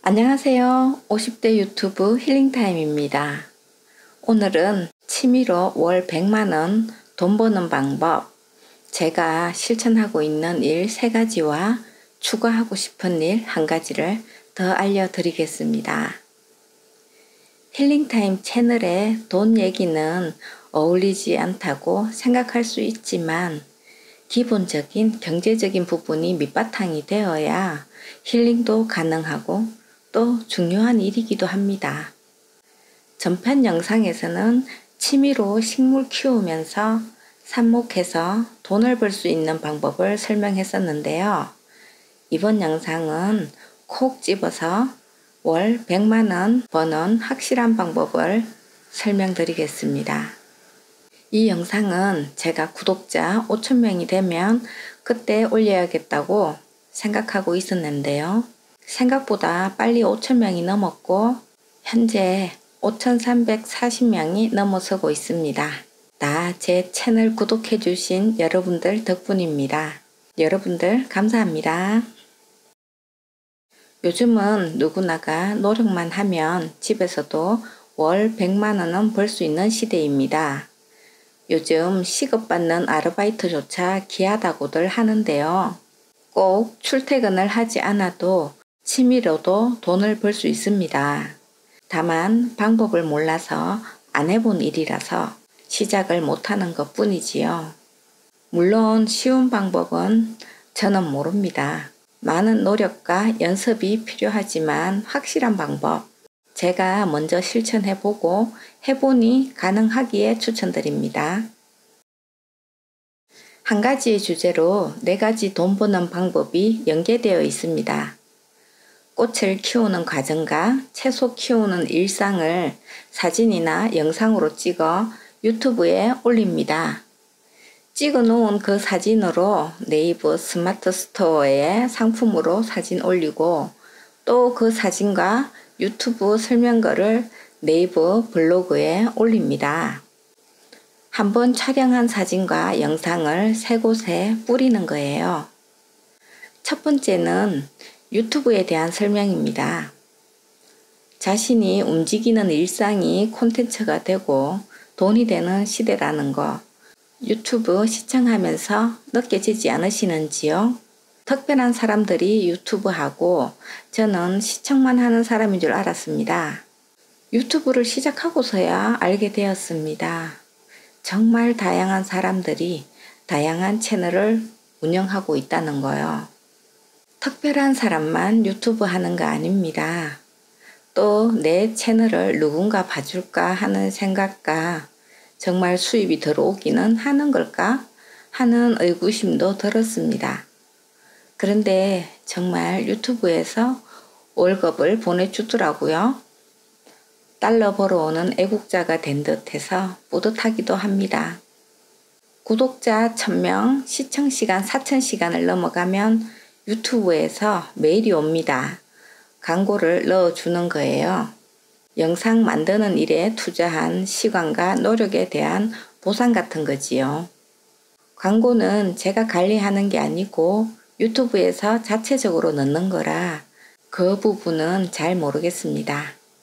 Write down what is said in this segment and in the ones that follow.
안녕하세요. 50대 유튜브 힐링타임입니다. 오늘은 취미로 월 100만원 돈 버는 방법, 제가 실천하고 있는 일 3가지와 추가하고 싶은 일 1가지를 더 알려드리겠습니다. 힐링타임 채널에 돈 얘기는 어울리지 않다고 생각할 수 있지만 기본적인 경제적인 부분이 밑바탕이 되어야 힐링도 가능하고 또 중요한 일이기도 합니다. 전편 영상에서는 취미로 식물 키우면서 삽목해서 돈을 벌 수 있는 방법을 설명했었는데요. 이번 영상은 콕 집어서 월 100만원 버는 확실한 방법을 설명드리겠습니다. 이 영상은 제가 구독자 5,000명이 되면 그때 올려야겠다고 생각하고 있었는데요. 생각보다 빨리 5,000명이 넘었고 현재 5,340명이 넘어서고 있습니다. 다 제 채널 구독해 주신 여러분들 덕분입니다. 여러분들 감사합니다. 요즘은 누구나가 노력만 하면 집에서도 월 100만원은 벌 수 있는 시대입니다. 요즘 시급받는 아르바이트조차 귀하다고들 하는데요. 꼭 출퇴근을 하지 않아도 취미로도 돈을 벌 수 있습니다. 다만 방법을 몰라서 안 해본 일이라서 시작을 못하는 것 뿐이지요. 물론 쉬운 방법은 저는 모릅니다. 많은 노력과 연습이 필요하지만 확실한 방법, 제가 먼저 실천해보고 해보니 가능하기에 추천드립니다. 한 가지의 주제로 4가지 돈 버는 방법이 연계되어 있습니다. 꽃을 키우는 과정과 채소 키우는 일상을 사진이나 영상으로 찍어 유튜브에 올립니다. 찍어 놓은 그 사진으로 네이버 스마트 스토어에 상품으로 사진 올리고 또 그 사진과 유튜브 설명글을 네이버 블로그에 올립니다. 한번 촬영한 사진과 영상을 3곳에 뿌리는 거예요. 첫 번째는 유튜브에 대한 설명입니다. 자신이 움직이는 일상이 콘텐츠가 되고 돈이 되는 시대라는 거 유튜브 시청하면서 느껴지지 않으시는지요? 특별한 사람들이 유튜브하고 저는 시청만 하는 사람인 줄 알았습니다. 유튜브를 시작하고서야 알게 되었습니다. 정말 다양한 사람들이 다양한 채널을 운영하고 있다는 거요. 특별한 사람만 유튜브 하는 거 아닙니다. 또 내 채널을 누군가 봐줄까 하는 생각과 정말 수입이 들어오기는 하는 걸까 하는 의구심도 들었습니다. 그런데 정말 유튜브에서 월급을 보내주더라고요. 달러 벌어오는 애국자가 된 듯해서 뿌듯하기도 합니다. 구독자 1,000명, 시청시간 4,000시간을 넘어가면 유튜브에서 메일이 옵니다. 광고를 넣어주는 거예요. 영상 만드는 일에 투자한 시간과 노력에 대한 보상 같은 거지요. 광고는 제가 관리하는 게 아니고 유튜브에서 자체적으로 넣는 거라 그 부분은 잘 모르겠습니다.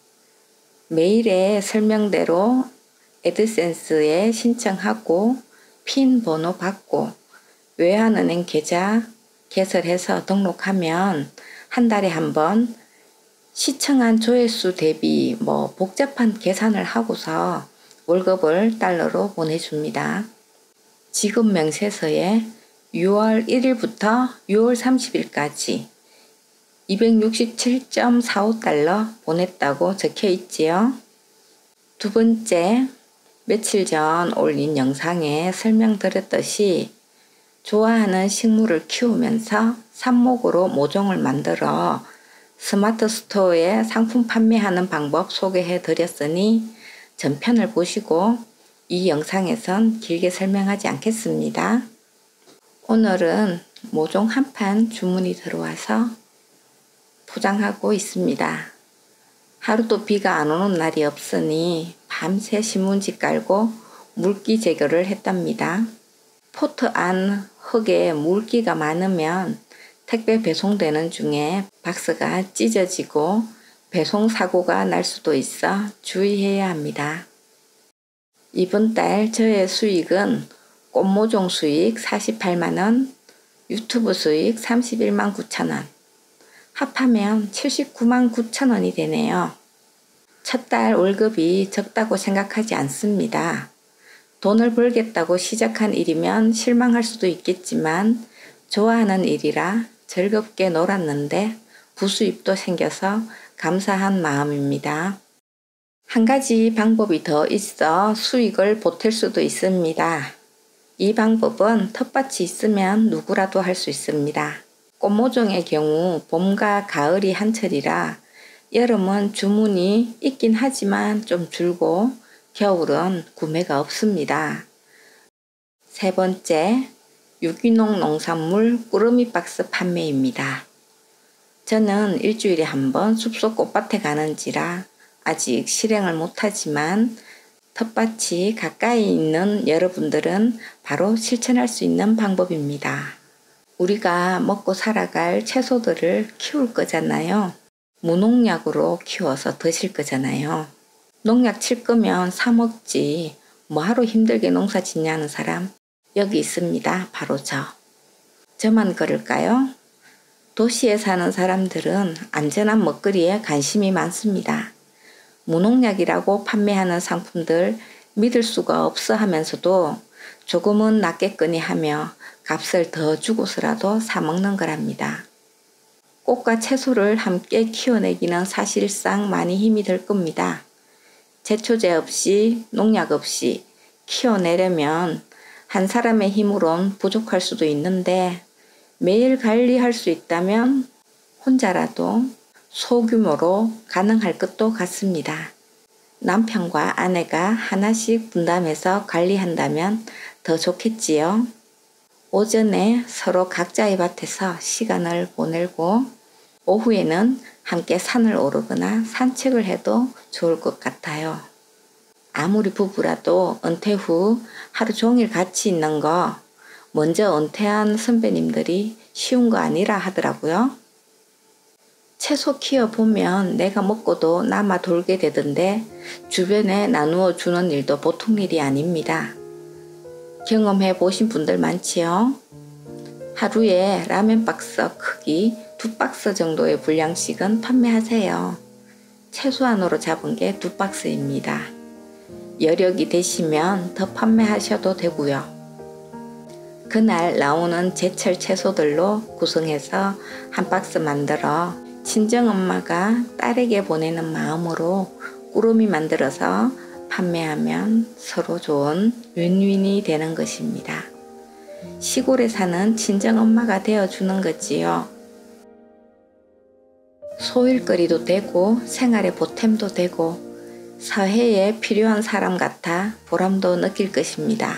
메일에 설명대로 애드센스에 신청하고 핀 번호 받고 외환은행 계좌 개설해서 등록하면 한 달에 한 번 시청한 조회수 대비 복잡한 계산을 하고서 월급을 달러로 보내줍니다. 지급 명세서에 6월 1일부터 6월 30일까지 267.45달러 보냈다고 적혀 있지요. 두 번째, 며칠 전 올린 영상에 설명드렸듯이 좋아하는 식물을 키우면서 삽목으로 모종을 만들어 스마트 스토어에 상품 판매하는 방법 소개해 드렸으니 전편을 보시고 이 영상에선 길게 설명하지 않겠습니다. 오늘은 모종 한 판 주문이 들어와서 포장하고 있습니다. 하루도 비가 안 오는 날이 없으니 밤새 신문지 깔고 물기 제거를 했답니다. 포트 안 흙에 물기가 많으면 택배 배송되는 중에 박스가 찢어지고 배송 사고가 날 수도 있어 주의해야 합니다. 이번 달 저의 수익은 꽃모종 수익 48만원, 유튜브 수익 31만 9천원, 합하면 79만 9천원이 되네요. 첫 달 월급이 적다고 생각하지 않습니다. 돈을 벌겠다고 시작한 일이면 실망할 수도 있겠지만 좋아하는 일이라 즐겁게 놀았는데 부수입도 생겨서 감사한 마음입니다. 한 가지 방법이 더 있어 수익을 보탤 수도 있습니다. 이 방법은 텃밭이 있으면 누구라도 할 수 있습니다. 꽃모종의 경우 봄과 가을이 한철이라 여름은 주문이 있긴 하지만 좀 줄고 겨울은 구매가 없습니다. 세 번째, 유기농 농산물 꾸러미 박스 판매입니다. 저는 일주일에 한 번 숲속 꽃밭에 가는지라 아직 실행을 못하지만 텃밭이 가까이 있는 여러분들은 바로 실천할 수 있는 방법입니다. 우리가 먹고 살아갈 채소들을 키울 거잖아요. 무농약으로 키워서 드실 거잖아요. 농약 칠 거면 사 먹지 뭐하러 힘들게 농사 짓냐는 사람 여기 있습니다. 바로 저만 그럴까요? 도시에 사는 사람들은 안전한 먹거리에 관심이 많습니다. 무농약이라고 판매하는 상품들 믿을 수가 없어 하면서도 조금은 낫겠거니 하며 값을 더 주고서라도 사 먹는 거랍니다. 꽃과 채소를 함께 키워내기는 사실상 많이 힘이 들 겁니다. 제초제 없이 농약 없이 키워내려면 한 사람의 힘으론 부족할 수도 있는데 매일 관리할 수 있다면 혼자라도 소규모로 가능할 것도 같습니다. 남편과 아내가 하나씩 분담해서 관리한다면 더 좋겠지요. 오전에 서로 각자의 밭에서 시간을 보내고 오후에는 함께 산을 오르거나 산책을 해도 좋을 것 같아요. 아무리 부부라도 은퇴 후 하루 종일 같이 있는 거 먼저 은퇴한 선배님들이 쉬운 거 아니라 하더라고요. 채소 키워보면 내가 먹고도 남아 돌게 되던데 주변에 나누어 주는 일도 보통 일이 아닙니다. 경험해 보신 분들 많지요? 하루에 라면 박스 크기 2박스 정도의 분량씩은 판매하세요. 최소한으로 잡은 게 2박스입니다. 여력이 되시면 더 판매하셔도 되고요. 그날 나오는 제철 채소들로 구성해서 한 박스 만들어 친정엄마가 딸에게 보내는 마음으로 꾸러미 만들어서 판매하면 서로 좋은 윈윈이 되는 것입니다. 시골에 사는 친정엄마가 되어주는 거지요. 소일거리도 되고 생활의 보탬도 되고 사회에 필요한 사람 같아 보람도 느낄 것입니다.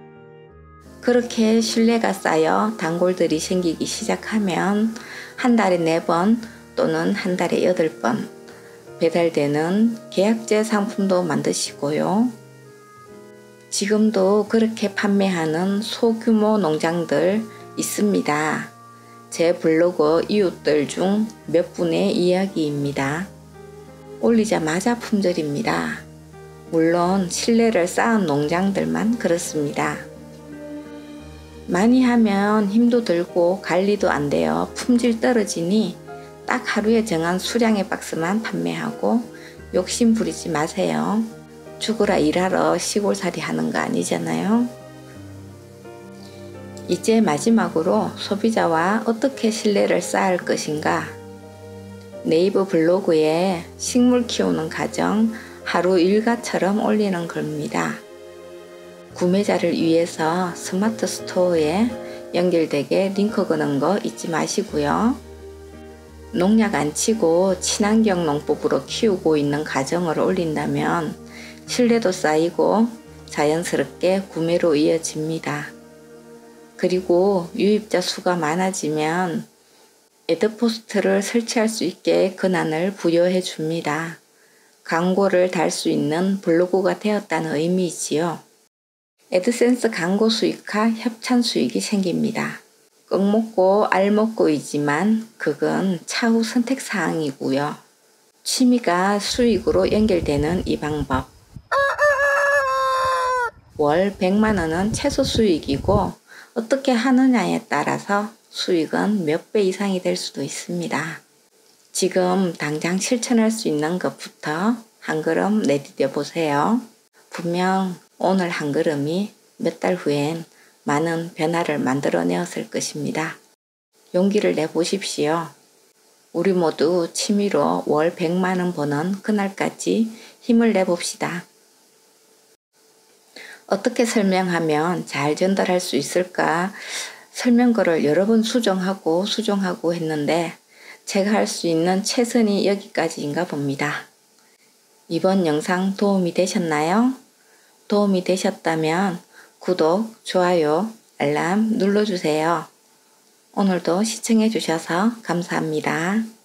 그렇게 신뢰가 쌓여 단골들이 생기기 시작하면 한 달에 4번 또는 한 달에 8번 배달되는 계약제 상품도 만드시고요. 지금도 그렇게 판매하는 소규모 농장들 있습니다. 제 블로그 이웃들 중 몇 분의 이야기입니다. 올리자마자 품절입니다. 물론 신뢰를 쌓은 농장들만 그렇습니다. 많이 하면 힘도 들고 관리도 안 돼요. 품질 떨어지니 딱 하루에 정한 수량의 박스만 판매하고 욕심 부리지 마세요. 죽으라 일하러 시골살이 하는 거 아니잖아요. 이제 마지막으로 소비자와 어떻게 신뢰를 쌓을 것인가? 네이버 블로그에 식물 키우는 과정 하루 일과처럼 올리는 겁니다. 구매자를 위해서 스마트 스토어에 연결되게 링크 거는 거 잊지 마시고요. 농약 안 치고 친환경 농법으로 키우고 있는 과정을 올린다면 신뢰도 쌓이고 자연스럽게 구매로 이어집니다. 그리고 유입자 수가 많아지면 애드포스트를 설치할 수 있게 권한을 부여해 줍니다. 광고를 달 수 있는 블로그가 되었다는 의미이지요. 애드센스 광고 수익과 협찬 수익이 생깁니다. 꺽 먹고 알 먹고이지만 그건 차후 선택사항이고요. 취미가 수익으로 연결되는 이 방법. 월 100만 원은 최소 수익이고 어떻게 하느냐에 따라서 수익은 몇 배 이상이 될 수도 있습니다. 지금 당장 실천할 수 있는 것부터 한 걸음 내디뎌 보세요. 분명 오늘 한 걸음이 몇 달 후엔 많은 변화를 만들어내었을 것입니다. 용기를 내보십시오. 우리 모두 취미로 월 100만 원 버는 그날까지 힘을 내봅시다. 어떻게 설명하면 잘 전달할 수 있을까 설명글을 여러 번 수정하고 했는데 제가 할 수 있는 최선이 여기까지인가 봅니다. 이번 영상 도움이 되셨나요? 도움이 되셨다면 구독, 좋아요, 알람 눌러주세요. 오늘도 시청해 주셔서 감사합니다.